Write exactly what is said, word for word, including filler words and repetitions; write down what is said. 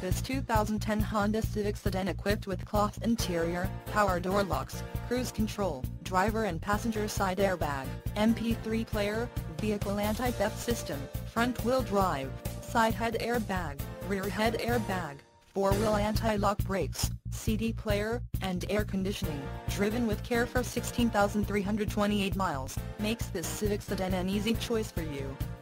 This two thousand ten Honda Civic Sedan equipped with cloth interior, power door locks, cruise control, driver and passenger side airbag, M P three player, vehicle anti-theft system, front-wheel drive, side head airbag, rear head airbag, four-wheel anti-lock brakes, C D player, and air conditioning, driven with care for sixteen thousand three hundred twenty-eight miles, makes this Civic Sedan an easy choice for you.